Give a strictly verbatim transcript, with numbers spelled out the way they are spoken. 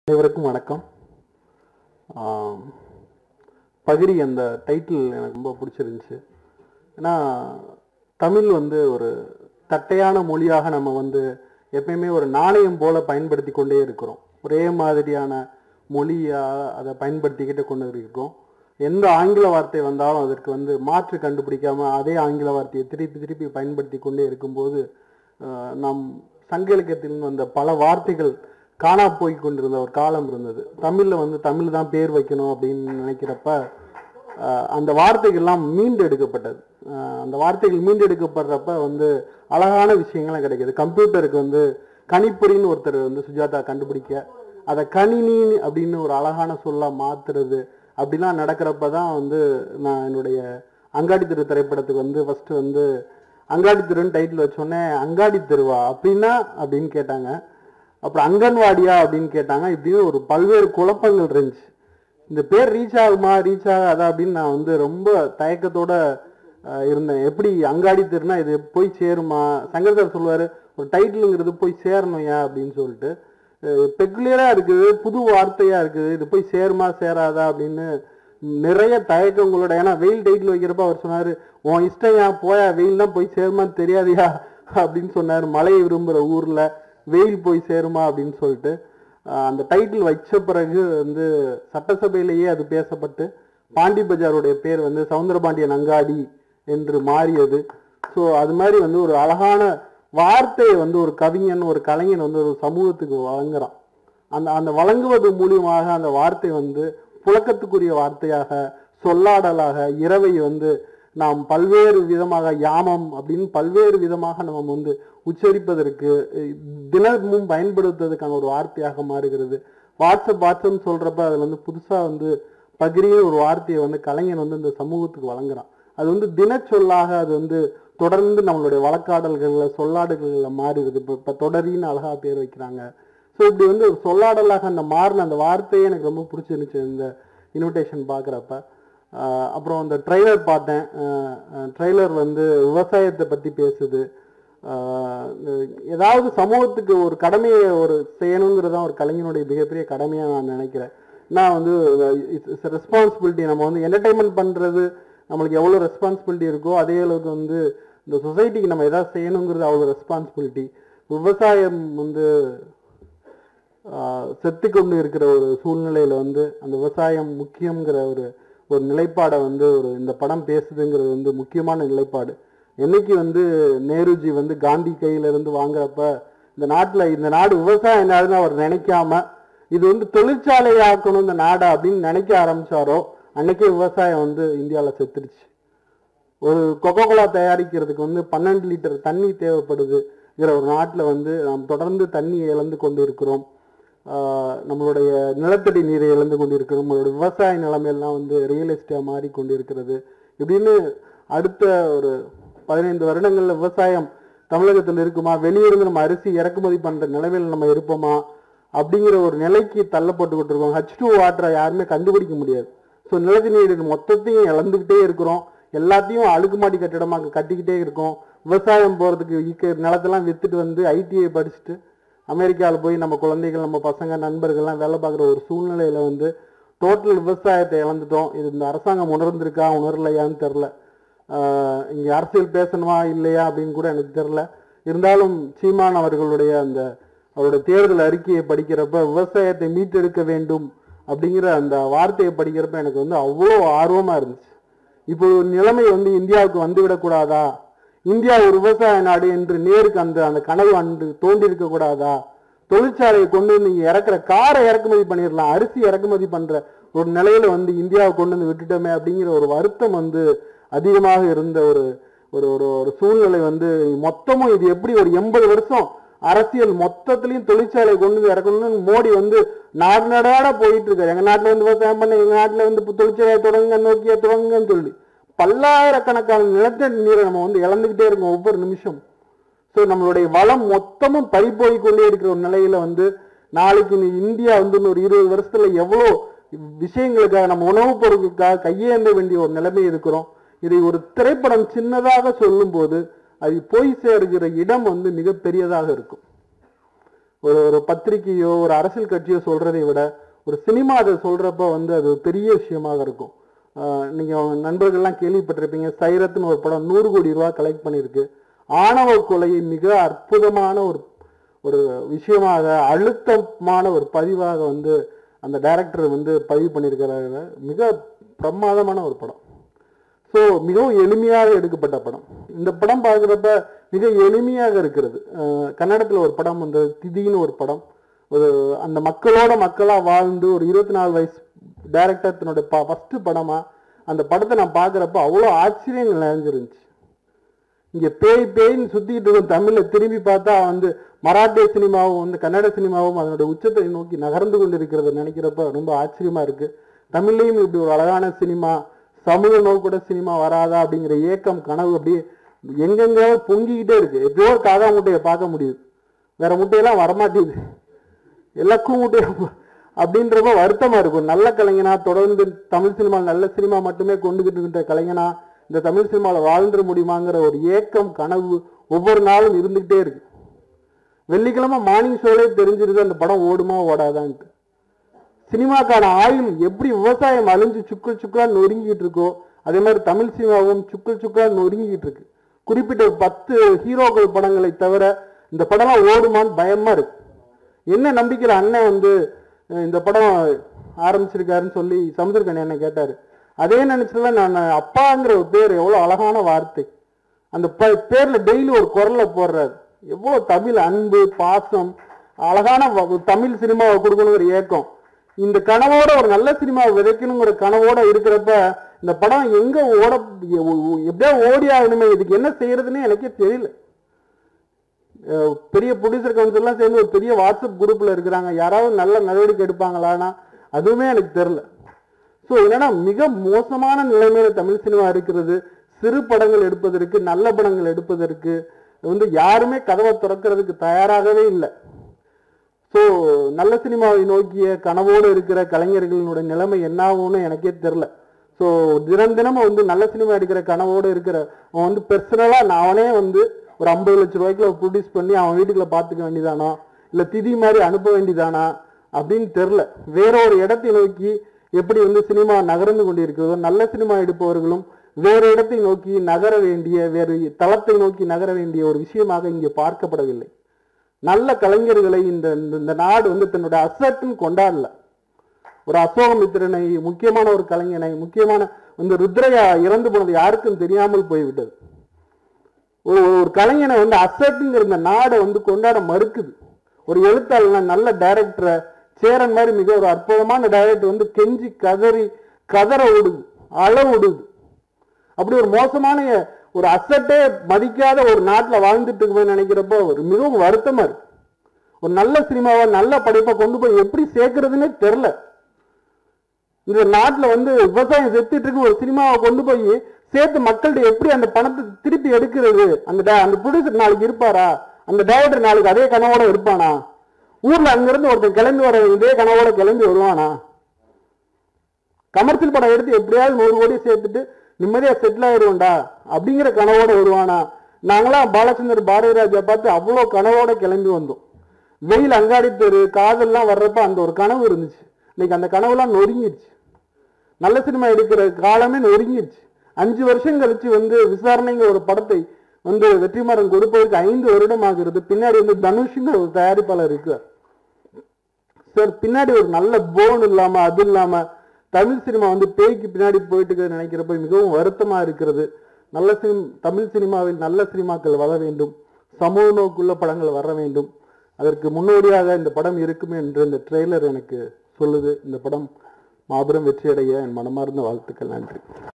அனைவருக்கும் வணக்கம். பகிரி அந்த டைட்டில் எனக்கு ரொம்ப பிடிச்சிருந்துச்சு. ஏன்னா தமிழ் வந்து ஒரு தட்டையான மொழியாக நம்ம வந்து எப்பயுமே ஒரு நாணயம் போல பயன்படுத்தி கொண்டே இருக்கிறோம். ஒரே மாதிரியான மொழியாக அதை பயன்படுத்திக்கிட்டு கொண்டு இருக்கோம். எந்த ஆங்கில வார்த்தை வந்தாலும் அதற்கு வந்து மாற்று கண்டுபிடிக்காம அதே ஆங்கில வார்த்தையை திருப்பி திருப்பி பயன்படுத்தி கொண்டே இருக்கும்போது நம் சங்க இலக்கியத்தில் வந்த பல வார்த்தைகள் காணா போய் கொண்டிருந்த ஒரு காலம் இருந்தது. தமிழ்ல வந்து தமிழ் தான் பேர் வைக்கணும் அப்படின்னு நினைக்கிறப்ப அந்த வார்த்தைகள்லாம் மீண்டு எடுக்கப்பட்டது. அந்த வார்த்தைகள் மீண்டு எடுக்கப்படுறப்ப வந்து அழகான விஷயங்கள்லாம் கிடைக்கிது. கம்ப்யூட்டருக்கு வந்து கணிப்பொறின்னு ஒருத்தர் வந்து சுஜாதா கண்டுபிடிக்க அதை கணினி அப்படின்னு ஒரு அழகான சொல்ல மாத்துறது அப்படிலாம் நடக்கிறப்ப தான் வந்து நான் என்னுடைய அங்காடி தெரு திரைப்படத்துக்கு வந்து ஃபர்ஸ்ட் வந்து அங்காடி தெருன்னு டைட்டில் வச்சோடனே அங்காடி தெருவா அப்படின்னா அப்படின்னு கேட்டாங்க. அப்புறம் அங்கன்வாடியா அப்படின்னு கேட்டாங்க. இப்படின்னு ஒரு பல்வேறு குழப்பங்கள் இருந்துச்சு. இந்த பேர் ரீச் ஆகுமா ரீச் ஆகாதா அப்படின்னு நான் வந்து ரொம்ப தயக்கத்தோட இருந்தேன். எப்படி அங்காடி தெருனா இது போய் சேருமா? சங்கர் சார் சொல்லுவாரு ஒரு டைட்டிலுங்கிறது போய் சேரணும் ஏன் அப்படின்னு சொல்லிட்டு. பெக்குலியரா இருக்குது, புது வார்த்தையா இருக்குது, இது போய் சேருமா சேராதா அப்படின்னு நிறைய தயக்கங்களோட. ஏன்னா வெயில் டைட்டில் வைக்கிறப்ப அவர் சொன்னாரு உன் இஷ்டம் ஏன் போயா, வெயில் தான் போய் சேருமான்னு தெரியாதியா அப்படின்னு சொன்னாரு. மழையை விரும்புகிற ஊர்ல வெயில் போய் சேருமா அப்படின்னு சொல்லிட்டு அந்த டைட்டில் வச்ச பிறகு வந்து சட்டசபையிலேயே அது பேசப்பட்டு பாண்டி பஜாருடைய பேர் வந்து சவுந்தரபாண்டியன் அங்காடி என்று மாறியது. ஸோ அது மாதிரி வந்து ஒரு அழகான வார்த்தையை வந்து ஒரு கவிஞன் ஒரு கலைஞன் வந்து ஒரு சமூகத்துக்கு வழங்குறான். அந்த அந்த வழங்குவது மூலியமாக அந்த வார்த்தை வந்து புழக்கத்துக்குரிய வார்த்தையாக சொல்லாடலாக இரவை வந்து நாம் பல்வேறு விதமாக யாமம் அப்படின்னு பல்வேறு விதமாக நம்ம வந்து உச்சரிப்பதற்கு தினமும் பயன்படுத்துவதற்கான ஒரு வார்த்தையாக மாறுகிறது. வாட்ஸ்அப் வாட்ஸ்அப் சொல்றப்ப அதுல வந்து புதுசா வந்து பகிரிய ஒரு வார்த்தையை வந்து கலைஞன் வந்து இந்த சமூகத்துக்கு வழங்குறான். அது வந்து தினச்சொல்லாக அது வந்து தொடர்ந்து நம்மளுடைய வழக்காடல்கள்ல சொல்லாடல்கள்ல மாறுகிறது. இப்போ இப்போ தொடரின்னு அழகா பேர் வைக்கிறாங்க. ஸோ இப்படி வந்து ஒரு சொல்லாடலாக அந்த மாறின அந்த வார்த்தையே எனக்கு ரொம்ப பிடிச்சிருந்துச்சு இந்த இன்விடேஷன் பார்க்குறப்ப. அப்புறம் அந்த ட்ரெய்லர் பார்த்தேன். ட்ரெய்லர் வந்து விவசாயத்தை பற்றி பேசுது. ஏதாவது சமூகத்துக்கு ஒரு கடமையை ஒரு செய்யணுங்கிறது தான் ஒரு கலைஞனுடைய மிகப்பெரிய கடமையாக நான் நினைக்கிறேன். நான் வந்து இட்ஸ் ரெஸ்பான்சிபிலிட்டி. நம்ம வந்து என்டர்டைன்மெண்ட் பண்ணுறது நம்மளுக்கு எவ்வளோ ரெஸ்பான்சிபிலிட்டி இருக்கோ அதே அளவுக்கு வந்து இந்த சொசைட்டிக்கு நம்ம எதாவது செய்யணுங்கிறது அவ்வளோ ரெஸ்பான்சிபிலிட்டி. விவசாயம் வந்து செத்து கொண்டு இருக்கிற ஒரு சூழ்நிலையில் வந்து அந்த விவசாயம் முக்கியங்கிற ஒரு ஒரு நிலைப்பாடை வந்து ஒரு இந்த படம் பேசுதுங்கிறது வந்து முக்கியமான நிலைப்பாடு. என்னைக்கு வந்து நேருஜி வந்து காந்தி கையிலிருந்து வாங்குறப்ப இந்த நாட்டில் இந்த நாடு விவசாய நாடுன்னு அவர் நினைக்காம இது வந்து தொழிற்சாலை ஆக்கணும் இந்த நாடை அப்படின்னு நினைக்க ஆரம்பிச்சாரோ அன்னைக்கே விவசாயம் வந்து இந்தியாவில் செத்துருச்சு. ஒரு கொக்கோ கோலா தயாரிக்கிறதுக்கு வந்து பன்னெண்டு லிட்டர் தண்ணி தேவைப்படுதுங்கிற ஒரு நாட்டில் வந்து நாம் தொடர்ந்து தண்ணி இழந்து கொண்டு இருக்கிறோம். நம்மளுடைய நிலத்தடி நீரை இழந்து கொண்டிருக்கிறோம். நம்மளுடைய விவசாய நிலைமையெல்லாம் வந்து ரியல் எஸ்டேட்டாக மாறி கொண்டிருக்கிறது. இப்படின்னு அடுத்த ஒரு பதினைந்து வருடங்கள்ல விவசாயம் தமிழகத்தில் இருக்குமா, வெளியிருந்து நம்ம அரிசி இறக்குமதி பண்ற நிலைமையில் நம்ம இருப்போமா அப்படிங்கிற ஒரு நிலைக்கு தள்ளப்பட்டுக்கிட்டு இருக்கோம். ஹெச் டூ வாட்டரை யாருமே கண்டுபிடிக்க முடியாது. ஸோ நிலத்தடி நீர் மொத்தத்தையும் இழந்துக்கிட்டே இருக்கிறோம். எல்லாத்தையும் அடுக்குமாடி கட்டிடமாக கட்டிக்கிட்டே இருக்கோம். விவசாயம் போகிறதுக்கு நிலத்தெல்லாம் வித்துட்டு வந்து ஐடிஐ படிச்சுட்டு அமெரிக்காவில் போய் நம்ம குழந்தைகள் நம்ம பசங்க நண்பர்கள்லாம் வேலை பார்க்குற ஒரு சூழ்நிலையில் வந்து டோட்டல் விவசாயத்தை இழந்துட்டோம். இது இந்த அரசாங்கம் உணர்ந்திருக்கா உணரலையான்னு தெரில. இங்கே அரசியல் பேசணுமா இல்லையா அப்படின்னு கூட எனக்கு தெரில. இருந்தாலும் சீமான் அவர்களுடைய அந்த அவருடைய தேர்தல் அறிக்கையை படிக்கிறப்ப விவசாயத்தை மீட்டெடுக்க வேண்டும் அப்படிங்கிற அந்த வார்த்தையை படிக்கிறப்ப எனக்கு வந்து அவ்வளோ ஆர்வமாக இருந்துச்சு. இப்போ ஒரு நிலைமை வந்து இந்தியாவுக்கு வந்துவிடக்கூடாதா, இந்தியா ஒரு விவசாய நாடு என்று நேருக்கு அந்த அந்த கனவு அன்று தோண்டி இருக்க கூடாதா, தொழிற்சாலையை கொண்டு வந்து நீங்க இறக்குற காரை இறக்குமதி பண்ணிடலாம், அரிசி இறக்குமதி பண்ற ஒரு நிலையில வந்து இந்தியாவை கொண்டு வந்து விட்டுட்டோமே அப்படிங்கிற ஒரு வருத்தம் வந்து அதிகமாக இருந்த ஒரு ஒரு ஒரு சூழ்நிலை வந்து மொத்தமும் இது எப்படி ஒரு எண்பது வருஷம் அரசியல் மொத்தத்திலையும் தொழிற்சாலை கொண்டு வந்து இறக்கணும்னு மோடி வந்து நாடு நாடாட போயிட்டு இருக்காரு. எங்க நாட்டுல வந்து விவசாயம் பண்ண, எங்க நாட்டுல வந்து தொழிற்சாலையை தொடங்க நோக்கிய தொடங்குன்னு சொல்லி பல்லாயிரக்கணக்கான நிலத்தடி நீரை நம்ம வந்து இழந்துகிட்டே இருக்கோம் ஒவ்வொரு நிமிஷம். ஸோ நம்மளுடைய வளம் மொத்தமும் பறிபோய் கொண்டே இருக்கிற ஒரு நிலையில வந்து நாளைக்கு இந்தியா வந்து ஒரு இருபது வருஷத்துல எவ்வளோ விஷயங்களுக்காக நம்ம உணவுப் பொருட்களுக்காக கையேந்த வேண்டிய ஒரு நிலைமை இருக்கிறோம். இதை ஒரு திரைப்படம் சின்னதாக சொல்லும் போது அது போய் சேர்கிற இடம் வந்து மிகப்பெரியதாக இருக்கும். ஒரு ஒரு பத்திரிகையோ ஒரு அரசியல் கட்சியோ சொல்றதை விட ஒரு சினிமா அதை சொல்றப்ப வந்து அது பெரிய விஷயமாக இருக்கும். நீங்க நண்பர்கள்லாம் கேள்விப்பட்டிருப்பீங்க, சைரத்னு ஒரு படம் நூறு கோடி ரூபாய் கலெக்ட் பண்ணியிருக்கு. ஆணவ கொலையை மிக அற்புதமான ஒரு ஒரு விஷயமாக, அழுத்தமான ஒரு பதிவாக வந்து அந்த டைரக்டர் வந்து பதிவு பண்ணியிருக்கிறாங்க. மிக பிரமாதமான ஒரு படம். ஸோ மிகவும் எளிமையாக எடுக்கப்பட்ட படம். இந்த படம் பார்க்குறப்ப மிக எளிமையாக இருக்கிறது. கன்னடத்தில் ஒரு படம், அந்த திதின்னு ஒரு படம், ஒரு அந்த மக்களோட மக்களாக வாழ்ந்து ஒரு இருபத்தி நாலு வயசு டைரக்டர் தன்னுடைய ப ஃபஸ்ட்டு படமாக அந்த படத்தை நான் பார்க்குறப்ப அவ்வளோ ஆச்சரியங்கள் நிறைஞ்சிருந்துச்சு. இங்கே பேய் பேய்ன்னு சுற்றிக்கிட்டு இருக்கும் தமிழில் திரும்பி பார்த்தா வந்து மராட்டிய சினிமாவும் வந்து கன்னட சினிமாவும் அதனுடைய உச்சத்தை நோக்கி நகர்ந்து கொண்டு இருக்கிறத நினைக்கிறப்ப ரொம்ப ஆச்சரியமாக இருக்குது. தமிழ்லையும் இப்படி ஒரு அழகான சினிமா, சமூக நோக்கூட சினிமா வராதா அப்படிங்கிற ஏக்கம் கனவு அப்படியே எங்கெங்க பொங்கிக்கிட்டே இருக்கு. எப்பயோ ஒரு காகா முட்டையை பார்க்க முடியுது, வேற முட்டையெல்லாம் வரமாட்டேது, எல்லாக்கும் முட்டையை அப்படின்றப்ப வருத்தமா இருக்கும். நல்ல கலைஞனா தொடர்ந்து தமிழ் சினிமா நல்ல சினிமா மட்டுமே கொண்டுகிட்டு இருக்கின்ற கலைஞனா இந்த தமிழ் சினிமாவில் வாழ்ந்துட முடியுமாங்கிற ஒரு ஏக்கம் கனவு ஒவ்வொரு நாளும் இருந்துகிட்டே இருக்கு. வெள்ளிக்கிழமை மார்னிங் ஷோலே தெரிஞ்சிருது அந்த படம் ஓடுமா ஓடாதான்ட்டு. சினிமாக்கான ஆயுள் எப்படி விவசாயம் அழிஞ்சு சுக்குள் சுக்குலா நொறுங்கிட்டு இருக்கோ அதே மாதிரி தமிழ் சினிமாவும் சுக்குள் சுக்குலா நொறுங்கிட்டு இருக்கு. குறிப்பிட்ட பத்து ஹீரோக்கள் படங்களை தவிர இந்த படம்லாம் ஓடுமான்னு பயமா இருக்கு. என்ன நம்பிக்கையில் அண்ணன் வந்து இந்த படம் ஆரம்பிச்சிருக்காருன்னு சொல்லி சமுத்திரக்கணி அண்ணன் கேட்டாரு. அதே நினைச்சதுல நான் அப்பாங்கிற ஒரு பேர் எவ்வளோ அழகான வார்த்தை, அந்த ப பேர்ல டெய்லி ஒரு குரலை போடுறாரு. எவ்வளோ தமிழ் அன்பு பாசம், அழகான தமிழ் சினிமாவை கொடுக்கணுங்கிற ஏக்கம், இந்த கனவோட ஒரு நல்ல சினிமாவை விதைக்கணுங்கிற கனவோட இருக்கிறப்ப இந்த படம் எங்க ஓட எப்படியா ஓடி ஆகணுமே, இதுக்கு என்ன செய்யறதுன்னு எனக்கே தெரியல. பெரிய ப்ரொடியூசர் கவுன்சில்லாம் சேர்ந்து ஒரு பெரிய வாட்ஸ்அப் குரூப்ல இருக்கிறாங்க, யாராவது நல்ல நடவடிக்கை எடுப்பாங்களான்னா அதுவுமே எனக்கு தெரியல. ஸோ என்னன்னா மிக மோசமான நிலைமையில தமிழ் சினிமா இருக்கிறது. சிறு படங்கள் எடுப்பதற்கு, நல்ல படங்கள் எடுப்பதற்கு வந்து யாருமே கதவை திறக்கிறதுக்கு தயாராகவே இல்லை. ஸோ நல்ல சினிமாவை நோக்கிய கனவோடு இருக்கிற கலைஞர்களினுடைய நிலைமை என்னாகும்னு எனக்கே தெரில. ஸோ தினம் தினமும் வந்து நல்ல சினிமா எடுக்கிற கனவோடு இருக்கிற அவன் வந்து பெர்சனலாக நானே வந்து ஒரு ஐம்பது லட்சம் ரூபாய்க்குள்ள ப்ரொடியூஸ் பண்ணி அவன் வீட்டுக்குள்ள பார்த்துக்க வேண்டியதானா, இல்லை திதி மாதிரி அனுப்ப வேண்டியதானா அப்படின்னு தெரில. வேற ஒரு இடத்தை நோக்கி எப்படி வந்து சினிமா நகர்ந்து கொண்டு இருக்கிறதோ நல்ல சினிமா எடுப்பவர்களும் வேறு இடத்தை நோக்கி நகர வேண்டிய, வேறு தளத்தை நோக்கி நகர வேண்டிய ஒரு விஷயமாக இங்கே பார்க்கப்படவில்லை. நல்ல கலைஞர்களை இந்த இந்த நாடு வந்து தன்னுடைய அசட்டுன்னு கொண்டாடல. ஒரு அசோகமித்திரனை, முக்கியமான ஒரு கலைஞனை, முக்கியமான வந்து ருத்ரையா இறந்து போனது யாருக்கும் தெரியாமல் போய்விட்டது. ஒரு ஒரு கலைஞனை வந்து அசட்டுங்கிற இந்த நாடை வந்து கொண்டாட மறுக்குது. ஒரு எழுத்தாளர் நல்ல டைரக்டரை சேரன் மாதிரி மிக ஒரு அற்புதமான டைரக்டர் வந்து கெஞ்சி கதறி கதற விடுது, அள விடுது. அப்படி ஒரு மோசமான ஒரு அசட்டே மதிக்காத ஒரு நாட்டில் வாழ்ந்துட்டு இருக்குன்னு நினைக்கிறப்போ ஒரு மிகவும் வருத்தமா இருக்கு. ஒரு நல்ல சினிமாவை நல்ல படைப்பை கொண்டு போய் எப்படி சேர்க்கறதுன்னே தெரில. இந்த நாட்டில் வந்து விவசாயம் செத்துட்டு இருக்கு, ஒரு சினிமாவை கொண்டு போய் சேர்த்து மக்கள்கிட்ட எப்படி அந்த பணத்தை திருப்பி எடுக்கிறது? அந்த அந்த ப்ரொடியூசர் நாளைக்கு இருப்பாரா? அந்த டைரக்டர் நாளைக்கு அதே கனவோட இருப்பானா? ஊர்ல அங்கிருந்து ஒருத்தர் கிளம்பி வர இதே கனவோட கிளம்பி வருவானா? கமர்ஷியல் படம் எடுத்து எப்படியாவது நூறு கோடி சேர்த்துட்டு நிம்மதியா செட்டில் ஆயிடுவோண்டா அப்படிங்கிற கனவோட வருவானா? நாங்களாம் பாலச்சந்தர் பாரதிராஜா பார்த்து அவ்வளோ கனவோட கிளம்பி வந்தோம். வெயில் அங்காடி தெரு காதல்லாம் வர்றப்ப அந்த ஒரு கனவு இருந்துச்சு. இன்னைக்கு அந்த கனவுலாம் நொறுங்கிடுச்சு. நல்ல சினிமா எடுக்கிற காலமே நொறுங்கிடுச்சு. அஞ்சு வருஷம் கழிச்சு வந்து விசாரணைங்கிற ஒரு படத்தை வந்து வெற்றிமாறன் கொடுப்பதற்கு ஐந்து வருடம் ஆகிறது. பின்னாடி வந்து தனுஷுங்கிற ஒரு தயாரிப்பாளர் இருக்கார் சார். பின்னாடி ஒரு நல்ல போன் இல்லாம அது இல்லாம தமிழ் சினிமா வந்து பேய்க்கு பின்னாடி போயிட்டு நினைக்கிறப்ப மிகவும் வருத்தமா இருக்கிறது. நல்ல சினிமா, தமிழ் சினிமாவில் நல்ல சினிமாக்கள் வர வேண்டும், சமூக நோக்குள்ள படங்கள் வர வேண்டும். அதற்கு முன்னோடியாக இந்த படம் இருக்கும் என்று இந்த ட்ரெய்லர் எனக்கு சொல்லுது. இந்த படம் மாபெரும் வெற்றியடைய என் மனமார்ந்த வாழ்த்துக்கள். நன்றி.